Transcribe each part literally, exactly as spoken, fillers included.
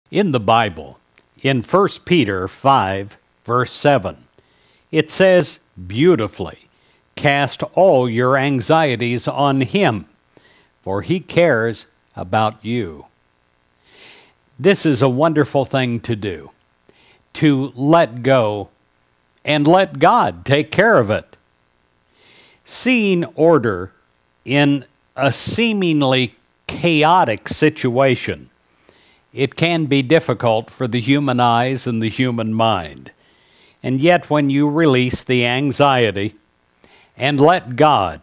In the Bible, in First Peter five, verse seven, it says beautifully, "Cast all your anxieties on Him, for He cares about you." This is a wonderful thing to do, to let go and let God take care of it. Seeing order in a seemingly chaotic situation, it can be difficult for the human eyes and the human mind. And yet when you release the anxiety and let God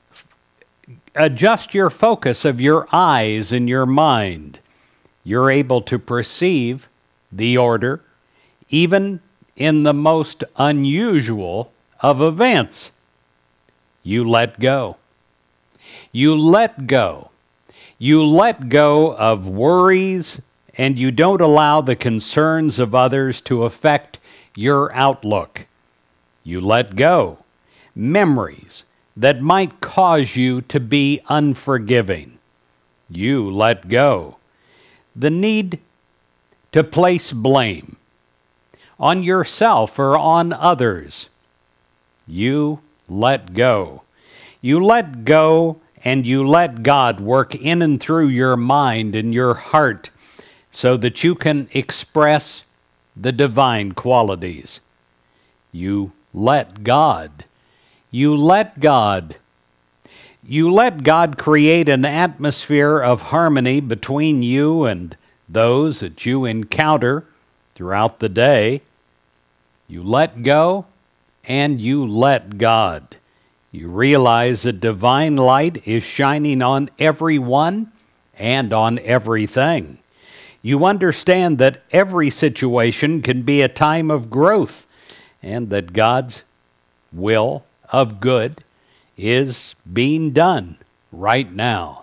adjust your focus of your eyes and your mind, you're able to perceive the order even in the most unusual of events. You let go. You let go. You let go of worries, and you don't allow the concerns of others to affect your outlook. You let go memories that might cause you to be unforgiving. You let go the need to place blame on yourself or on others. You let go. You let go and you let God work in and through your mind and your heart so that you can express the divine qualities. You let God. You let God. You let God create an atmosphere of harmony between you and those that you encounter throughout the day. You let go and you let God. You realize that divine light is shining on everyone and on everything. You understand that every situation can be a time of growth and that God's will of good is being done right now.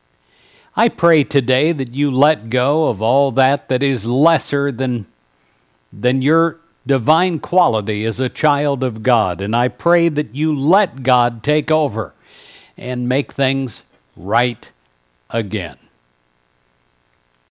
I pray today that you let go of all that that is lesser than, than your divine quality as a child of God. And I pray that you let God take over and make things right again.